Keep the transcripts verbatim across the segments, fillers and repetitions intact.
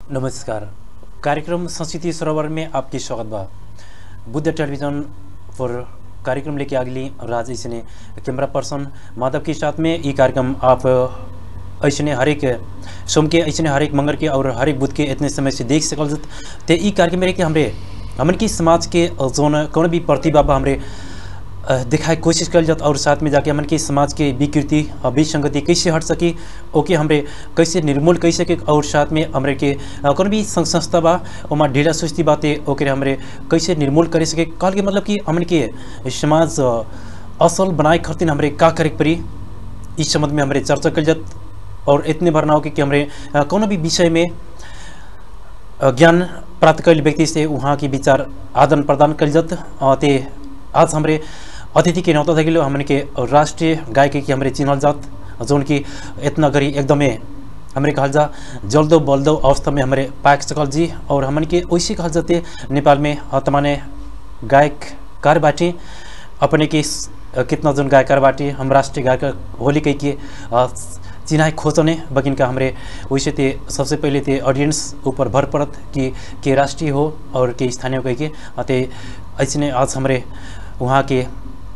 नमस्कार। कार्यक्रम संस्कृति सरोवर में आपकी स्वागत बा। बुद्ध टेलीविजन पर कार्यक्रम लेके अगली राज इसने कैमरा पर्सन माधव के साथ में ये कार्यक्रम आप ऐसे हरेक सोम के ऐसे हरेक मंगर के और हरेक बुध के इतने समय से देख सकल ते ई कार्यक्रम में हमरे हमन की समाज के जोन कौन भी प्रतिभा बा हमरे दिखाए कोशिश कर जात और साथ में जाके हमन की समाज के विकृति विसंगति कैसे हट सकी ओके हमरे कैसे निर्मूल कर सके और साथ में हमरे के कौन भी संघ संस्था बा ओमा ढीला सुस्ती बाते ओके हमरे कैसे निर्मूल कर सके कल के मतलब कि हमन के समाज असल बनाए खातिर हमरे का करे पड़ी इस संबंध में हमरे चर्चा कर जात और इतने भर ना हो कि हमरे कौन भी विषय में ज्ञान प्राप्त कर व्यक्ति से वहाँ की विचार आदान प्रदान कर जात ते आज हमरे अतिथि के नौता थकिलो हमन के राष्ट्रीय गायक की हमरे चिन्हल जात जोन की इतना गरी एकदमै हमरे कहल जा जल्दो बल्दो अवस्था में हमरे पाक सकल जी और हमन के वैसे कहल जाते नेपाल में तमाने गायककार बाटी अपने के कितना जन गायककार बाटी हम राष्ट्रीय गायक होली कह के चिन्हाई खोजने बगिन का हमरे वैसे ते सबसे पहले ते ऑडियंस ऊपर भर पड़त कि के राष्ट्रीय हो और के स्थानीय कह के ते ऐसे आज हमरे वहाँ के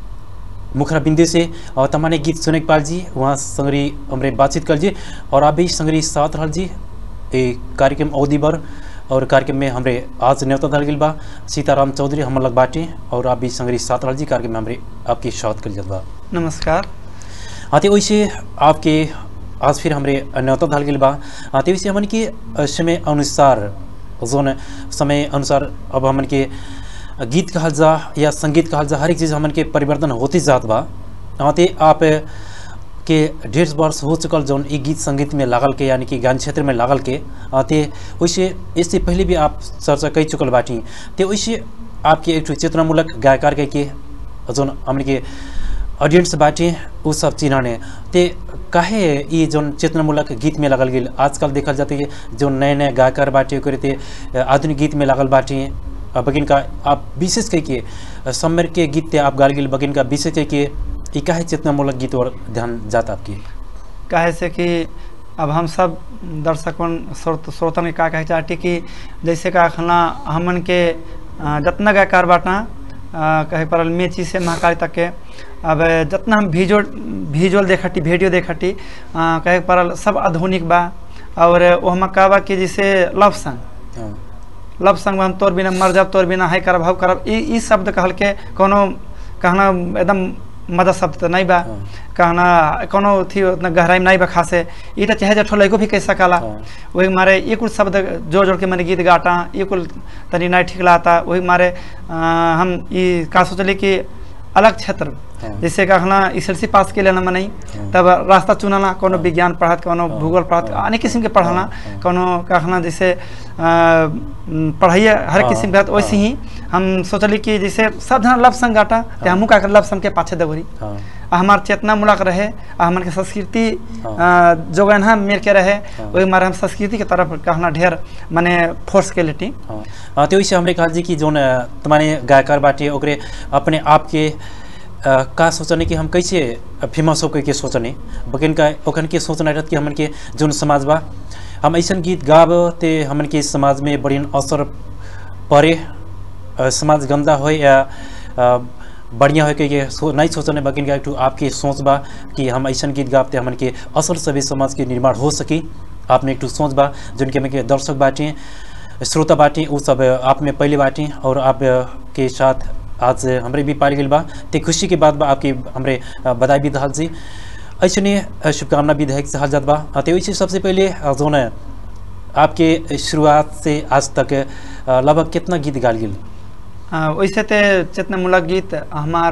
मुखरा बिंदु से और तमाने गीत सुने पाल जी वहाँ संगरी हमरे बातचीत कर जी और आप भी संगरी साथ रहल जी ये कार्यक्रम अवधि भर और कार्यक्रम में हमरे आज न्योता दल बा सीताराम चौधरी हम लग बाटे और आप भी संगरी साथ रहल जी कार्यक्रम में हमरे आपकी स्वागत कर बा। नमस्कार। आते वैसे आपके आज फिर हमरे न्योता दल बा आते वैसे हमन के समय अनुसार जोन समय अनुसार अब हमन के गीत कहल जा या संगीत कहल जा हर एक चीज़ हमन के परिवर्तन होती जात बा ते आप के डेढ़ वर्ष हो चुकल जौन एक गीत संगीत में लागल के यानी कि गान क्षेत्र में लागल के ते वैसे इससे पहले भी आप चर्चा कई चुकल बाटी ते वैसे आपके एक चेतनामूलक गायकार के, के जौन हमन के ऑडियंस बाटी वो सब चिन्हाने ते काहे ये जौन चेतनामूलक गीत में लगल गई आजकल देखल जाते है जो नए नए गायकार बाटी करे आधुनिक गीत में लागल बाटी बगिन का आप विशेष कह के सम्मेर के गीत आप गाल गिल बगिन का विशेष कह के ये काहे चेतनामूलक गीत और ध्यान जाता आपकी काहे से कि अब हम सब दर्शकों श्रोतन के का कहे चाहते कि जैसे का खाना हमन के जितना गायकार बाटा कहे पड़ल मेची से महाकाली तक के अब जितना हम विजुअल विजुअल देखती वीडियो देखती कहे पड़ल सब आधुनिक बा और वह का बा कि जैसे लव सॉन्ग लव संग हम तोर बिना मर जाब तोर बिना है करब हव करब ई शब्द कहल के कोनो कहना एकदम मजा शब्द तो नहीं बा कहना कोनो थी उतना गहराई नहीं बा खासे ई तो चाहे जठो लइको भी कह सकाला वही मारे ये कुछ शब्द जोड़ जोड़ के मैंने गीत गाता ये कुल तनी नहीं ठीक लाता वही मारे हम ये का सोचली कि अलग क्षेत्र जैसे कहना एस एल सी पास के लेना मनाई तब रास्ता चुनाना कोनो विज्ञान पढ़त कोनो भूगोल पढ़त अनेक किस्म के पढ़ाना कोनो कहना जैसे पढ़ाइए हर किस्म के वैसे ही हम सोचली कि जैसे सब जना लव संग गाटा तो हमू का लव संग के पाछे दबरी हमार चेतना मूलक रहे हमारे के संस्कृति जोगन मेर के रहे वही हमारे हम संस्कृति के तरफ कहना ढेर माने फोर्स के लेटी तो वैसे हमरे कहा जी कि जो तुम्हारे गायकार बाटे ओकरे अपने आप के आ, का सोचने कि हम कैसे फेमस हो के सोचने बकिन का ओखन के सोचना रहत कि हमन के जोन समाज बा हम ऐसा गीत गाब ते हमन के समाज में बड़ी असर पड़े समाज गंदा हो या आ, बढ़िया हो के सो, नहीं सोचने बकिन का एक आपके सोच बा कि हम ऐसा गीत गाबते हमन के असर सभी समाज के निर्माण हो सकी आपने एक सोच बा जिनके हमन के दर्शक बाटे श्रोता बाटे वो सब आप में पहले बाटे और आप के साथ आज हमरे भी पाल गई बा ते खुशी के बाद बा आपकी हमरे बधाई भी दहल जी ऐसे शुभकामना भी दहे चाहल जात बा ते वैसे सबसे पहले जो न आपके शुरुआत से आज तक लगभग कितना गीत गाल गई वैसे तो चेतनामूलक गीत हमार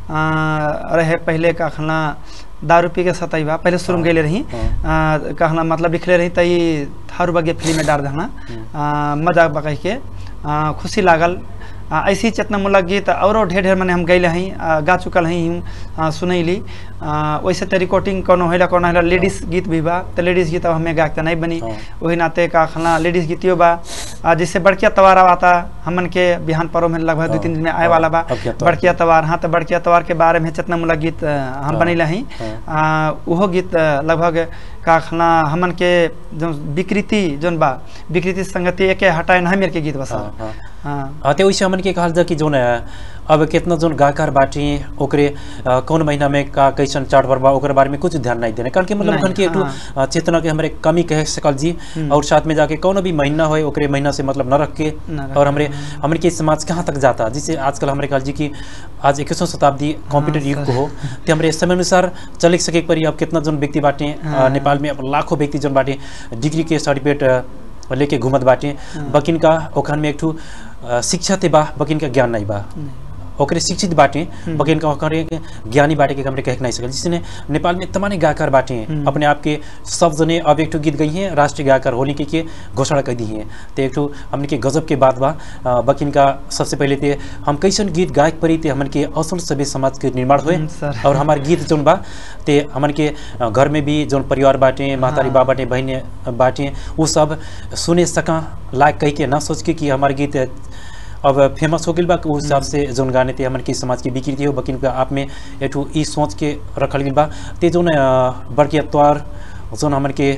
रहे पहले का खाना दारू पी के सताई बा पहले शुरू में गए रही कहना मतलब लिखले रही तई थारू बगे फिल्म में डाल देना मजाक बकह के खुशी लागल ऐसी चेतनामूलक गीत और ढेर ढेर मैंने हम गए हई गा चुकल हई सुनैली वैसे तो रिकॉर्डिंग कोनो है कोनो है लेडीज गीत भी बा तो लेडीज गीत अब हमें गाते नहीं बनी वही नाते का खाना लेडीज गीतियों बा जैसे बड़किया तवार आता हमन के बिहान पर्व में लगभग दो तीन दिन में आए वाला बा बड़किया तवार हाँ तो बड़किया तवार के बारे में चेतनामूलक गीत हम बनैले हई वो गीत लगभग का खना हमन के जो विकृति जोन बा विकृति संगति एके हटाए ना मेर के गीत बसा हाँ हाँ ते वैसे हमन के कहल जा कि जोन अब कितना जोन गायकार बाटी ओकरे कौन महीना में का कैसन चार्ट पर बा ओकर बारे में कुछ ध्यान नहीं देने कारण के मतलब खन के एक हाँ। चेतना के हमरे कमी कह सकल जी और साथ में जाके कौन भी महीना हो ओकरे महीना से मतलब न रख के और हमरे हमन के समाज कहाँ तक जाता जिससे आजकल हमरे कहल जी कि आज इक्कीसवीं शताब्दी कंप्यूटर युग हो ते हमरे समय अनुसार चल सके पर अब कितना जोन व्यक्ति बाटे नेपाल में अब लाखों व्यक्ति जोन बाटे डिग्री के सर्टिफिकेट लेके घूमत बाटे बकिन का ओखन में एक ठू शिक्षा ते बा बकिन का ज्ञान नहीं बा ओकरे शिक्षित बाटे बकिन का ओकरे ज्ञानी बाटे के हमरे कह नहीं सकल जिसने नेपाल में तमाम गायकार बाटे अपने आप के सब जने अब एक ठू गीत गई हैं राष्ट्रीय गायकार होने के, के घोषणा कर दी है तो एक ठू हमने के गजब के बात बा बकिन का सबसे पहले ते हम कैसन गीत गायक परी ते हमन के असल सभ्य समाज के निर्माण हुए और हमारे गीत जोन बा ते हमन के घर में भी जोन परिवार बाटे महतारी बा बाटे बहने बाटे वो सब सुने सका लायक कह के ना सोच के कि हमारे गीत अब फेमस हो गई बा उस हिसाब से जोन गाने ते हमन की समाज की विकृति हो बकिन का आप में एठू ई सोच के रखल गई बा ते जोन बड़के त्योहार जोन हमन के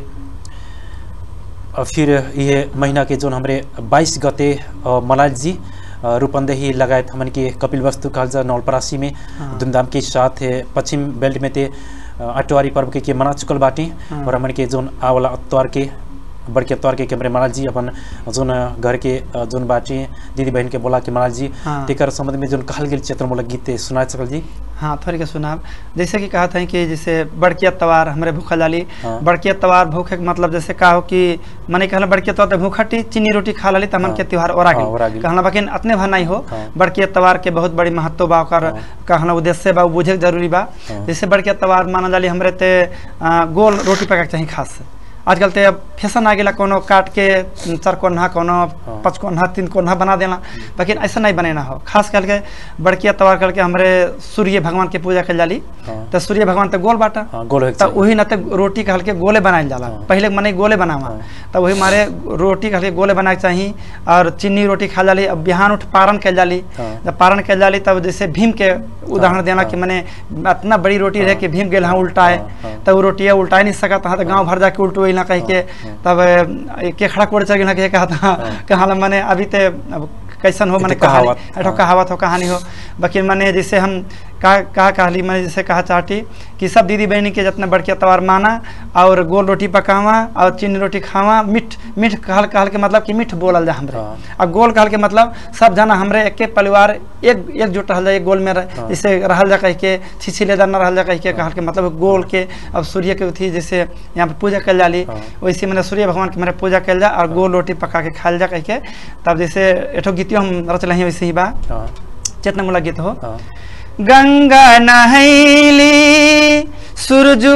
फिर ये महीना के जोन हमरे बाईस गते मलाल जी रूपंदेही लगायत हमन के कपिल वस्तु कालजा नौलपरासी में धूमधाम के साथ पश्चिम बेल्ट में ते अटवारी पर्व के, के मना चुकल बाटी और हमन के जोन आवाला त्योहार के बड़के त्योहार के कैमरे महाराज जी अपन जोन घर के जोन बाटी दीदी बहन के बोला के महाराज जी हाँ। तेकर संबंध में जोन कहल गेल चित्रमूलक गीत सुना सकल जी हाँ थोड़ी के सुनाब जैसे कि कहा था कि जैसे बड़किया त्योहार हमरे भूखा लाली हाँ। बड़किया त्योहार भूखे मतलब जैसे का हो कि मने कहला बड़किया त्योहार भूखटी चीनी रोटी खा लाली तमन हाँ। के त्योहार और आगे कहला बाकी अतने भर नहीं हो हाँ। बड़किया त्योहार के बहुत बड़ी महत्व बा ओकर कहना उद्देश्य बा बुझे जरूरी बा जैसे बड़किया त्योहार माना जाली हमरे ते गोल रोटी पका के चाहिए खास आजकल तो अब फैशन आ गया कोनो काट के चार कोन्हा कोनो पाँच कोन्हा तीन कोन्हा बना देना लेकिन ऐसा नहीं बनेना हो खास करके बड़किया त्योहार करके हमारे सूर्य भगवान के पूजा कल जाली तो सूर्य भगवान तो गोल बाटा तो वही ना तो रोटी कहल के गोले बनाए जाला पहले मने गोले बनावा तो वही मारे रोटी कहल के गोले बनाए चाहिए और चीनी रोटी खा जाली अब बिहान उठ पारण कल जाली जब पारण कल जाली तब जैसे भीम के उदाहरण देना कि मैंने इतना बड़ी रोटी रहे कि भीम गेल हाँ उल्टाए तब वो रोटियाँ उल्टा नहीं सकता हाँ तो गाँव भर जाके उल्टो ना कह के तब के खड़ा कोड़ चल के कहा था कहा मैंने अभी ते अब कैसन हो मैंने कहावत कहावत हो कहानी हो बाकी मैंने जैसे हम का कहा कहली मैंने जैसे कहा चाहती कि सब दीदी बहनी के जितना बड़किया त्योहार माना और गोल रोटी पकावा और चीनी रोटी खावा मीठ मीठ कहल कहल के मतलब कि मीठ बोलल जा हमरे और गोल कहल के मतलब सब जना हमरे एक परिवार एक एकजुट रहल जा एक गोल में जैसे रहल जा कह के छिछिलेदार न रहल जा कह के कहल के मतलब गोल के अब सूर्य के उठी जैसे यहाँ पे पूजा कल जाली वैसे मैंने सूर्य भगवान के मेरे पूजा कल जा और गोल रोटी पका के खाल जा कह के तब जैसे एठो गीतियों हम रचल ही वैसे ही बा चेतना मूलक गीत हो गंगा नहैली सूरजू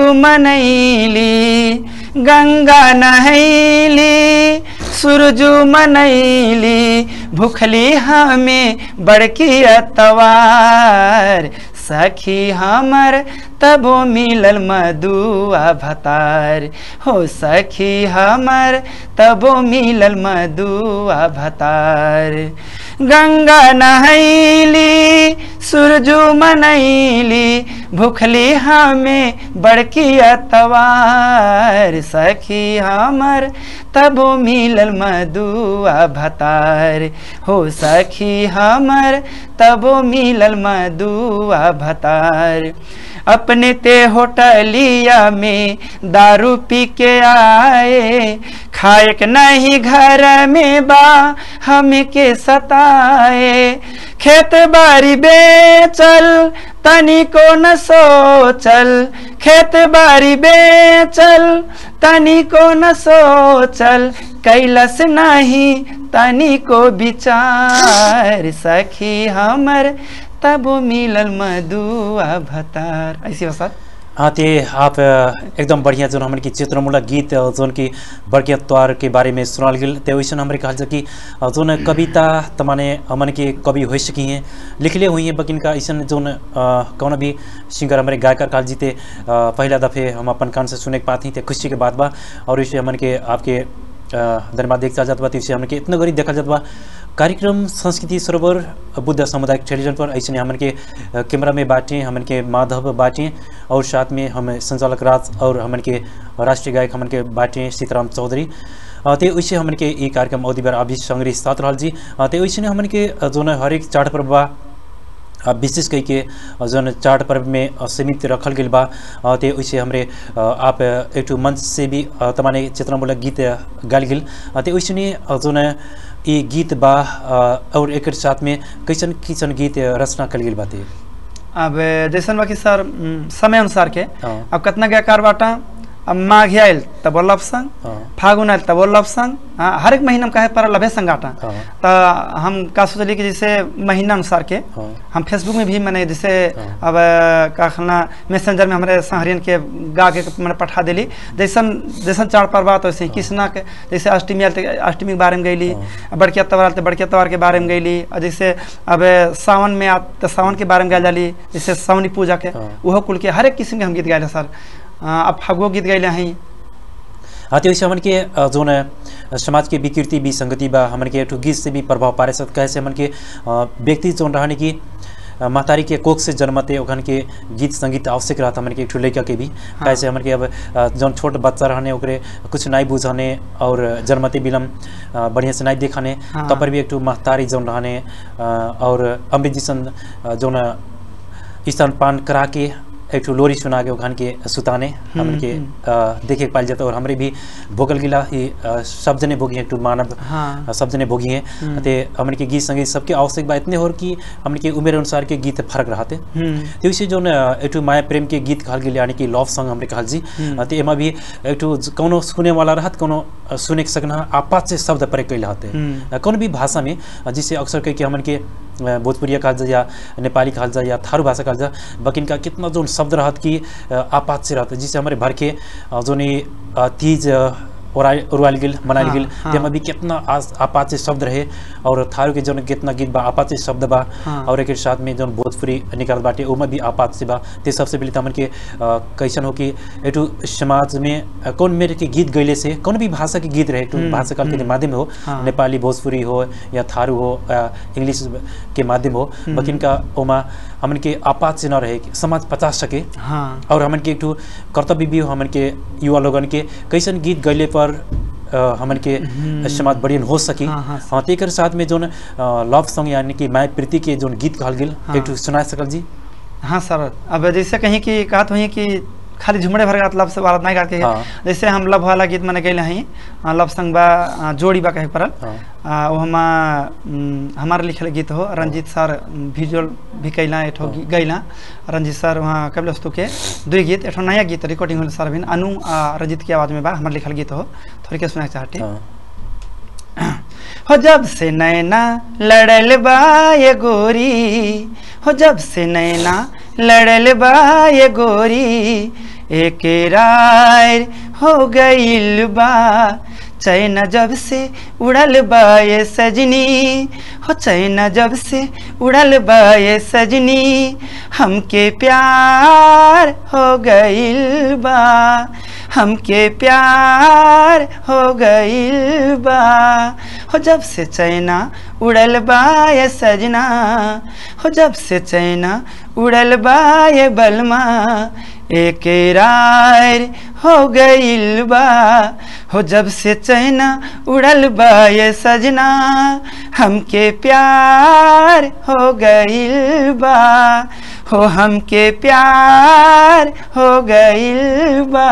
मनैली गंगा नहैली सूरजू मनैली भूखली हमें बड़की अतवार सखी हमर तबो मिलल मधुआ भतार हो सखी हमर तबो मिलल मधुआ भतार गंगा नहैली सूरजू मनैली भूखली हमें बड़की अतवार सखी हमर तबो मिलल मधुआ भतार हो सखी हमर तबो मिलल मधुआ भतार अपने ते होटलिया में दारू पी के आए खाए के नहीं घर में बा हमें के सताए खेत बारी बेचल तनी को न सोचल खेत बारी बेचल तनी को न सोचल कैलस नहीं तनी को विचार सखी हमर तब मिलल मधुआ भतार ऐसी बस हाँ ते आप एकदम बढ़िया जो हमारे की चित्रमूलक गीत जोन की बड़किया त्योहार के बारे में सुनाल गल ते वैसे हमारे कहा कि जोन कविता तमाने हमन के कवि हो सकी हैं लिखले हुई हैं बकिन का ऐसा जोन कौन भी सिंगर हमारे गायकर काल जीते पहला दफे हम अपन कान से सुने के पाती थे खुशी के बात बा और इसे हमन के आपके धन्यवाद देख जात बा इसे हमन के इतना गरीब देखा जात बा कार्यक्रम संस्कृति सरोवर बुद्ध सामुदायिक टेलीविजन पर ऐसे हमन के कैमरा में बाटे हमन के माधव बाटे और साथ में हम संचालक राज और हमन के राष्ट्रीय गायक हमन के बाटे सीताराम चौधरी ते वैसे हमन के ये कार्यक्रम अवधि बार अभी संग्रह साथ रहल जी ते वैसे हमन के जो हरेक चाड़ पर्व विशेष कई के जन चाड़ पर्व में सीमित रखल गई बा ते वैसे हमरे आप एक मंच से भी तमाने चित्रमूलक गीत गाल गल ते वैसे जो ये गीत बा और एक साथ में कैसन किसन गीत रचना कल गई बाते अब जैसन बाकी सर समय अनुसार के अब कितना गायकार बाटा अब माघ आयल तब लव संग फागुन आयल तब लव संग हर एक महीना में कहे पर लभे संगाटा तो हम का सोचली कि जैसे महीना अनुसार के हम फेसबुक में भी मैंने जैसे अब का खाना मैसेंजर में हमारे सहरियन के गा के मैंने पठा दिली जैसन जैसन चार पर्व बात वैसे कृष्णा के जैसे अष्टमी आयल अष्टमी के बारे में गईली बड़किया त्योहार आते बड़किया त्योहार के बारे में गईली और जैसे अब सावन में आते सावन के बारे में गाय जाली जैसे सावनी पूजा के वह कुल के हर एक किस्म के हम गीत गाए सर अब फगुओ गीत गए हैं हाँ तो वैसे हमन के जो न समाज के विकृति विसंगति बा हमन के एक गीत से भी प्रभाव पारे सकते कैसे हमन के व्यक्ति जो रहने की महतारी के कोख से जन्मते ओखन के गीत संगीत आवश्यक रहता हमन के एक लड़का के भी हाँ। कैसे हमन के अब जौन छोट बच्चा रहने ओकरे कुछ नहीं बुझाने और जन्मते बिलम बढ़िया से नहीं दिखाने हाँ। तब पर भी एक महतारी जौन रहने और अमृत जिसन जो न स्तनपान करा के एक लोरी सुना के ओखान के सुताने हमन के देखे पाल जाता और हमरे भी भोगल गिला ये सब जने भोगी एक मानव हाँ। सब जने भोगी हैं ते हमन के गीत संगीत सबके आवश्यक बा इतने और कि हमन के उम्र अनुसार के गीत फर्क रहते तो इसे जो एक माया प्रेम के गीत कहल गेल यानी कि लव सॉन्ग हमरे कहल जी ते एमा भी एक कोनो सुने वाला रहत कोनो सुने सकना आपस से शब्द प्रयोग कैल रहते कोनो भी भाषा में जिससे अक्सर कह के हमन के भोजपुरिया कहल जा या नेपाली कहल जा या थारू भाषा कहल जा बकिन का कितना जो शब्द रहत कि आपात से रहता जिससे हमारे भर के जो तीज उड़वाल गिल मनाल गिल तेमा भी कितना आपात से शब्द रहे और थारू के जो कितना गीत बा आपात से शब्द बा और एक साथ में जो भोजपुरी निकाल बाटे उमा भी आपात से बा ते सबसे पहले हमन के कैसन हो कि एटू समाज में कौन मेरे के गीत गैले से कौन भी भाषा के गीत रहे एटू भाषा काल के माध्यम हो नेपाली भोजपुरी हो या थारू हो इंग्लिश के माध्यम हो बकिन का ओमा हमन के आपात से न रहे समाज पचा सके हाँ। और हमन के एक कर्तव्य भी हो हमन के युवा लोगन के कैसन गीत गैले पर हमन के समाज बढ़िया हो सकी हाँ, हाँ, हाँ तेकर साथ में जो लव सॉन्ग यानी कि माया प्रीति के जो गीत कहल गेल हाँ। एक सुना सकल जी हाँ सर अब जैसे कहीं की कहत हुई कि खाली झुमड़े भर गात लव से वाला नहीं गात के हाँ। जैसे हम लव वाला गीत मैंने गए हैं लव संग बा जोड़ी बा कहे पड़ल हाँ। वो हम हमारे लिखल गीत हो रंजीत सर विजुअल भी कैला एठो हाँ। गैला रंजीत सर वहाँ कबल वस्तु के दुई गीत एठो नया गीत रिकॉर्डिंग हो सर भी अनु रंजीत की आवाज़ में बा हमारे लिखल गीत हो थोड़ी के सुना चाहते हाँ। हो जब से नैना लड़ल बा ये गोरी हो जब से नैना लड़ल बा ये गोरी एक राय हो गईल बा चैन जब से उड़ल बा ये सजनी हो चैन जब से उड़ल बा ये सजनी हमके प्यार हो गईल बा हमके प्यार हो गईल बा हो जब से चैना उड़ल बा ये सजना हो जब से चैना उड़ल बा ये बलमा एक राय हो गईल बा हो जब से चैना उड़ल बा ये सजना हमके प्यार हो गईल बा हो हमके प्यार हो गईल बा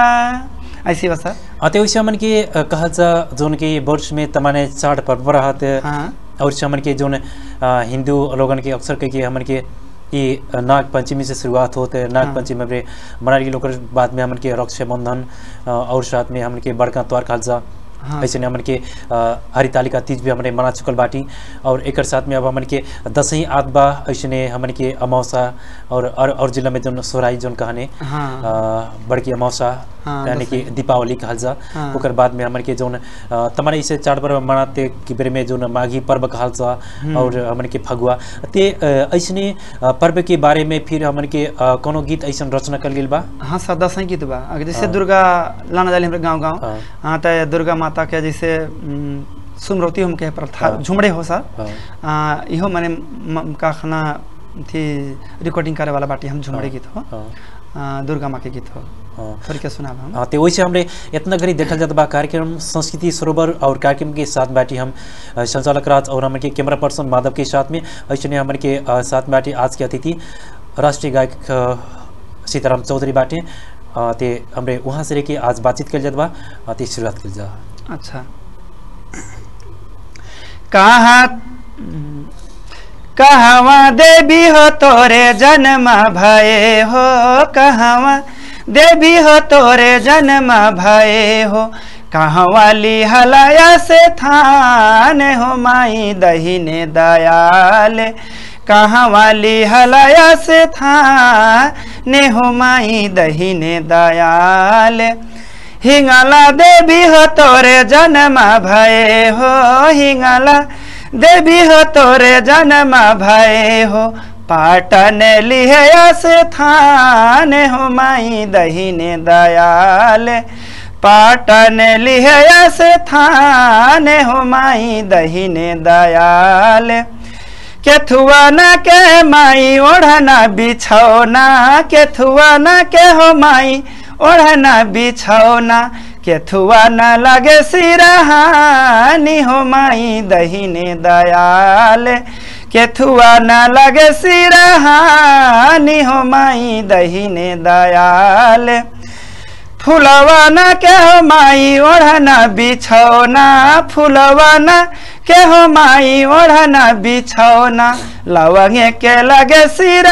ऐसी बस अते वैसे हमन के कहल जा जोन के वर्ष में तमाने चाड़ पर्व रहत हाँ। और हमन के जोन हिंदू लोगन के अक्सर कह के हमन के ये नाग पंचमी से शुरुआत होते नाग हाँ। पंचमी में मनाल के लोग बाद में हमन के रक्षाबंधन और साथ में हमन के बड़का त्योहार कहल जा हाँ। ऐसे हमन के हरितालिका तीज भी हमने मना चुकल बाटी और एक साथ में अब हमन के दसही आद बा ऐसे हमन के अमावसा और और, और जिला में जो सोहराई जोन कहने हाँ। बड़की अमावसा हाँ, यानी कि दीपावली कहल जा हाँ। ओकर बाद में हमन के जो तमारे इसे चार पर्व मनाते कि बेर में जो माघी पर्व कहल जा और हमन के फगुआ ते ऐसने पर्व के बारे में फिर हमन के कोनो गीत ऐसन रचना कर गेल बा हाँ सर दसही गीत बा जैसे दुर्गा लाना जाली हमरे गाँव गाँव हाँ तो दुर्गा माता के जैसे सुमरौती हम कहे पर था झुमड़े हो सर इहो माने का खाना थी रिकॉर्डिंग करे वाला बाटी हम झुमड़े गीत हो दुर्गा माँ के गीत हो थोड़ी क्या सुना हम हाँ तो वैसे हमरे इतना घड़ी देखल जाता बा कार्यक्रम संस्कृति सरोवर और कार्यक्रम के साथ बैठी हम संचालक राज और हमारे कैमरा पर्सन माधव के साथ में ऐसे हमारे के साथ बैठी आज के अतिथि राष्ट्रीय गायक सीताराम चौधरी बाटे ते हमरे वहाँ से लेके आज बातचीत कर जात बा ते शुरुआत कर जा। अच्छा कहाँ कहवा देवी हो तोरे जन्म भये हो कहवा देवी हो तोरे जन्म भये हो कहवाली हलाया से थान हो माई दहीने दयाल कहवाली हलाया से थान हो माई दहीने दयाल हिंगला देवी हो तोरे जन्म भये हो हिंगला देवी हो तोरे जन्म भये हो पाटन लिहे से थान हो माई दहीने दयाल पाटन लिहे से थान हो माई दहीने दयाल केथुआ न के माई ओढ़ना बिछौना केथुआ न के हो माई ओढ़ना बिछौना केथुआ न लगे सिरहानी हो माई दहीने दयाल केथुआ न लगे सिरहानी हो माई दहीने दयाल फुलवा न के हो माई ओढ़ना बिछौना फुलवा न के हो माई ओढ़ना बिछौना लवंगे के लगे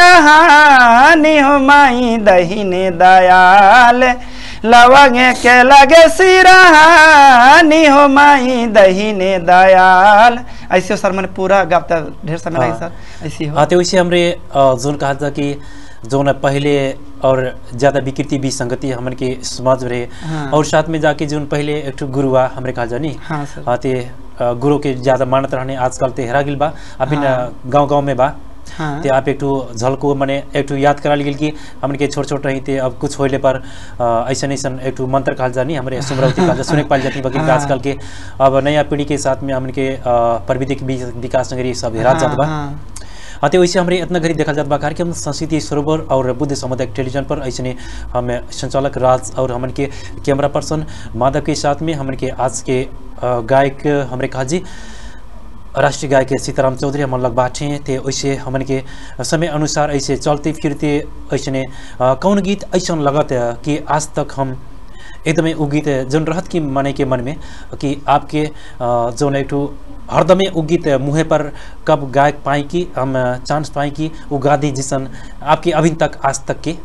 सिरहानी हो माई दहीने दयाल लवंगे के लगे सिरहानी हो माई दहीने दयाल ऐसे सर मैंने पूरा गाता ढेर समय लगे सर ऐसी हो। हाँ तो वैसे हमरे जोन कहा था कि जो न पहले और ज़्यादा विकृति भी संगति हमन के समाज रहे हाँ। और साथ में जाके जो पहले एक गुरुआ हमरे कहा जानी हाँ सर हाँ ते गुरु के ज़्यादा मानत रहने आजकल ते हेरा गिल बा अभी हाँ। गाँव गाँव में बा हाँ। ते आप एक झलको मने एक याद करा ली कि हमन के छोट छोट रही थे अब कुछ होले पर ऐसा ऐसा एक मंत्र कहल जानी हमारे सुमरौती कहल सुने पाल जाती बाकी हाँ। आजकल के अब नया पीढ़ी के साथ में हमन के प्रविधि विकास नगरी सब हेरा जात बा हाँ तो वैसे हमारे इतना घड़ी देखा जाता बा कार्यक्रम संस्कृति सरोवर और बुद्ध सामुदायिक टेलीविजन पर ऐसे हम संचालक राज और हमन के कैमरा पर्सन माधव के साथ में हमन के आज के गायक हमारे कहा जी राष्ट्रीय गायक सीताराम चौधरी हमन लग बाटे थे वैसे हमन के समय अनुसार ऐसे चलते फिरते ऐसे कौन गीत ऐसा लगत कि आज तक हम एकदमै उ गीत जोन रहत कि माने के मन में कि आपके जोन एक हरदमे उ गीत मुहे पर कब गायक पाई कि हम चांस पाई कि उ गादी जिसन आपके अभी तक आज तक के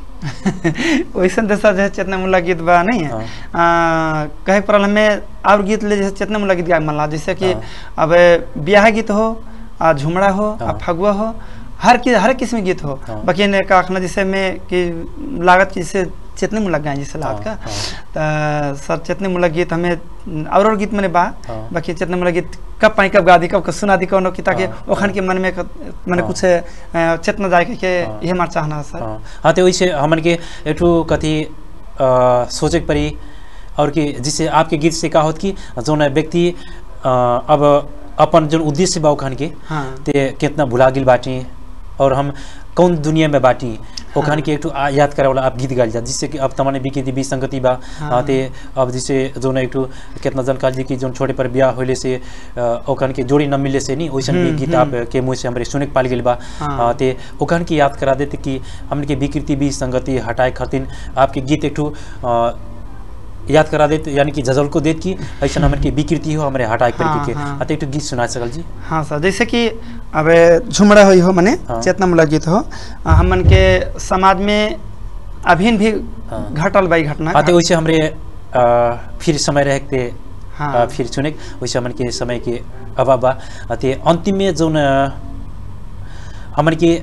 वैसन तो सर चेतना मुला गीत बा नहीं है हाँ। कहे पर हमें और गीत ले जैसे चेतना मुला गीत गाय मन ला जैसे कि हाँ। अब ब्याह गीत हो झुमड़ा हो हाँ। फगुआ हो हर की हर किस्म गीत हो हाँ। बाकी ने का आखना जैसे में कि लागत की जैसे चेतने मुलक गाय जैसे लागत का तो सर चेतने मुलक गीत हमें और और गीत मैंने बा बाकी चेतने मुलक गीत कब पाई कब गा दी कब सुना दी कौन की ताकि ओखन के मन में मैंने कुछ चेतना जाए के ये हमारा चाहना है सर। हाँ तो वैसे हमन के एक कथी सोचे पड़ी और कि जिससे आपके गीत से का होत कि जो न व्यक्ति अब अपन जो उद्देश्य बा ओखन के ते कितना भुला गिल बाटी और हम कौन दुनिया में बाटी ओखान के एक याद करे वाला आप गीत गाल जा जिससे कि अब तमाने विकृति भी संगति बा हाँ। ते अब जिससे जो न एक कितना जनकाल जी की जो छोटे पर ब्याह होले से ओखान के जोड़ी न मिले से नहीं वैसन भी गीत आप के मुँह से हमारे सुने पाल गए बा हाँ। ते ओखान की याद करा देते कि हमने के विकृति भी संगति हटाए खातिर आपके गीत एक याद करा देते यानी कि झजल को देत कि ऐसा हमारे की विकृति हो हमारे हटाए करके के हाँ। एक गीत सुना सकल जी। हाँ सर जैसे कि अब झुमड़ा हो मने हाँ। चेतना मुला गीत हो हमन के समाज में अभिन भी हाँ। घटल बाई घटना हाँ तो वैसे हमारे फिर समय रहते हाँ। फिर सुने वैसे हमन के समय के अभाव बा अंतिम में जो हमन के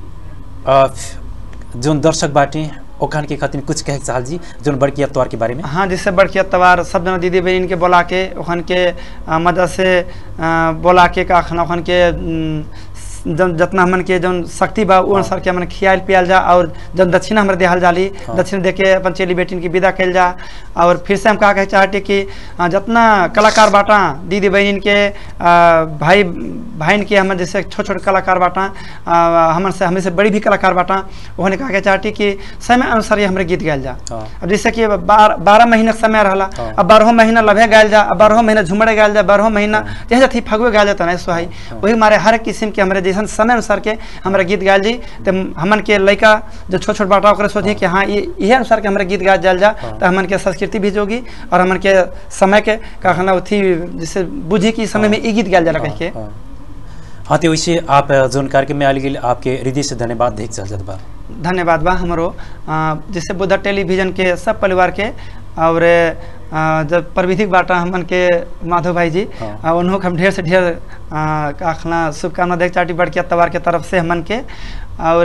जो दर्शक बाटे ओखान के खातिर कुछ कहे चाहल जी जो बड़किया त्योहार के बारे में। हाँ जैसे बड़किया त्योहार सब जना दीदी बहन के बोला के ओखान के मदद से बोला के का खाना ओखान के जन जितना हमन के जौन शक्ति बा वो अनुसार के हमन खियाल पियाल जा और जब दक्षिणा हमारे देहल जाली दक्षिण दे के अपन चेली बेटिन की विदा कैल जा। और फिर से हम का कहे चाहते कि जितना कलाकार बाटा दीदी बहन के भाई भाइन के हम जैसे छोटे छोटे कलाकार बाटा हमन से हमें से बड़ी भी कलाकार बाटा उन्होंने कहा के चाहती कि समय अनुसार ये हमारे गीत गायल जा। अब जैसे कि बारह महीना समय रहा अब बारह महीना लभे गायल जा अब बारह महीना झुमड़े गायल जा बारह महीना जैसे थी फगुए गायल जाता है सोहाई वही हमारे हर किस्म के हमारे जैसा समय अनुसार के हमारे गीत गायल जी। तो हमन के लड़का जो छोट छोट बाटा ओकरे सोची कि हाँ ये इहे अनुसार के हमारे गीत गायल जायल जा तो हमन के संस्कृति भी जोगी और हमन के समय के का खाना उथी जैसे बुझी कि समय में ये गीत गायल जाला कह के। हाँ तो वैसे आप जोन कार्यक्रम में आगे आपके हृदय से धन्यवाद देख चल जात बा। धन्यवाद बा हमारो जैसे बुद्धा टेलीविजन के सब परिवार के और जब प्रविधिक बाटा हमन के माधव भाई जी उन्हों हम ढेर से ढेर खाना शुभकामना देख चाटी बढ़ के तवार के तरफ से हमन के। और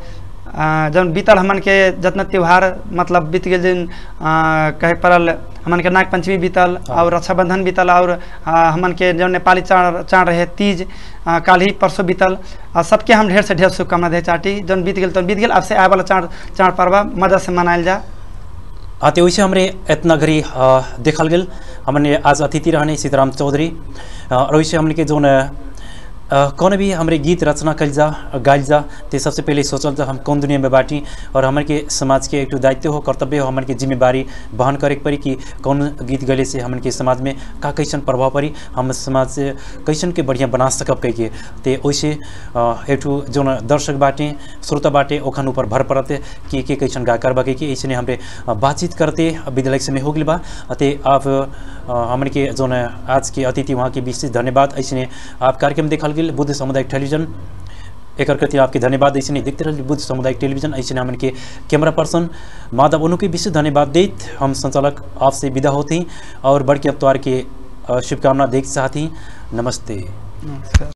जब बीतल हमन के जितना त्यौहार मतलब बीत गए दिन कहे पड़ल हमन के नाग पंचमी बीतल और रक्षाबंधन बीतल और हमन के जो नेपाली चाड़ चाड़ रहे तीज काल ही परसों बीतल और सबके हम ढेर से ढेर शुभकामना दे चाटी जन बीत गए तो बीत गए अब से आए वाला चाड़ चाड़ पर्व मजा से मनायल जा। आते वैसे हमरे इतना घड़ी देखल गल हमने आज अतिथि रहने सीताराम चौधरी और वैसे हमने के जो कौन भी हमारे गीत रचना कल जा गायल जा तो सबसे पहले सोचल जा हम कौन दुनिया में बाटी और हमारे के समाज के एक दायित्व हो कर्तव्य हो हमारे के जिम्मेवारी बहन करे पड़ी कि कौन गीत गले से हमारे के समाज में का कैसन प्रभाव पड़ी हम समाज से कैसन के बढ़िया बना सकब कह के तो वैसे एक जो दर्शक बाटे श्रोता बाटे ओखन ऊपर भर पड़ते कि के कैसन गायकार बा कि ऐसे हमारे बातचीत करते विद्यालय समय हो गई बा ते आप हमारे के जो आज के अतिथि वहाँ के विशेष धन्यवाद। ऐसे आप कार्यक्रम देखल गए बुद्ध सामुदायिक टेलीविजन एक प्रति आपके धन्यवाद। ऐसे देखते रहिए बुद्ध सामुदायिक टेलीविजन। ऐसे हमन के कैमरा पर्सन माधव उन्हों के विशेष धन्यवाद देत हम संचालक आपसे विदा होते हैं और बड़ के अवतार के शुभकामना देख चाहती। नमस्ते।